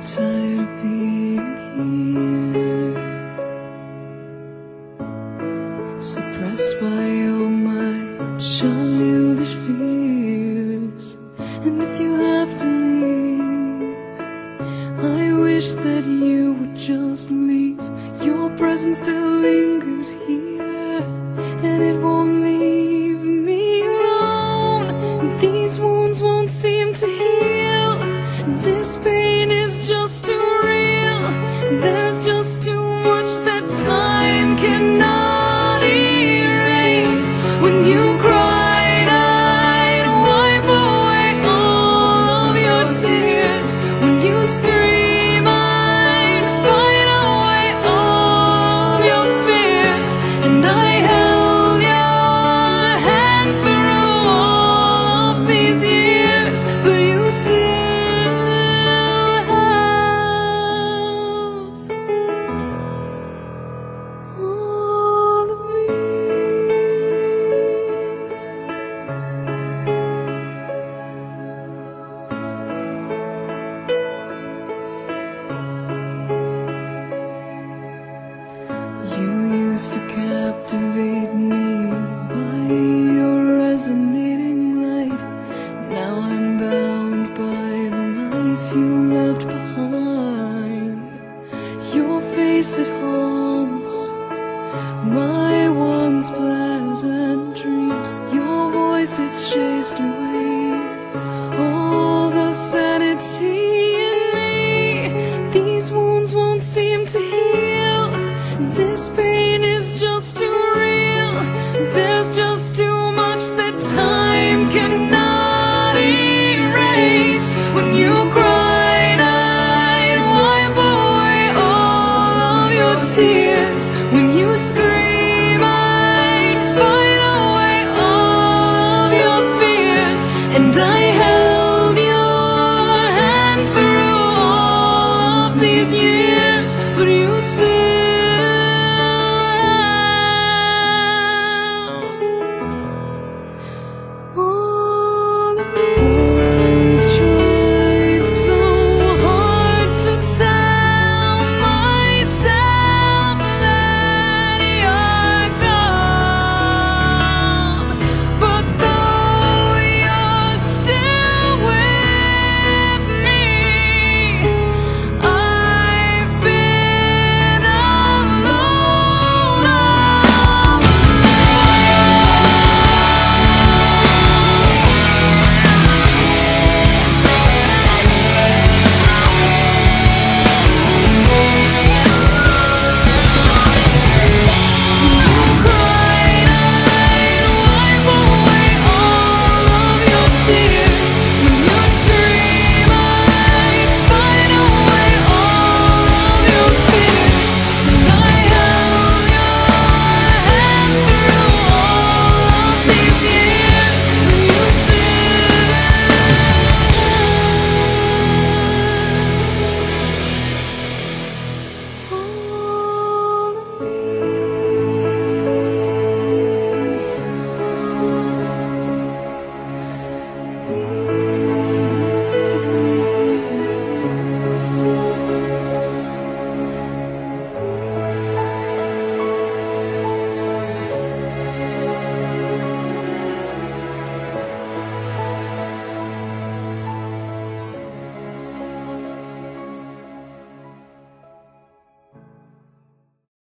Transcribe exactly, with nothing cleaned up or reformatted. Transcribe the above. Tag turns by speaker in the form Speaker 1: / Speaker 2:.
Speaker 1: tired of being here, suppressed by all my childish fears. And if you have to leave, I wish that you would just leave. Your presence still lingers here, and it won't leave me alone. These wounds won't seem to heal. This pain is just too real. There's just too much that time cannot erase. When you cried, I'd wipe away all of your tears. When you'd scream, I'd fight away all of your fears. And I held your hand through all of these years, but you still used to captivate me by your resonating light. Now I'm bound by the life you left behind. Your face, it haunts my once pleasant dreams. Your voice, it chased away all the sanity in me. These wounds won't seem to heal. This pain is just too real. There's just too much that time cannot erase. When you cried, I'd wipe away all of your tears. When you'd scream, I'd fight away all of your fears. And I held your hand through all of these years, but you still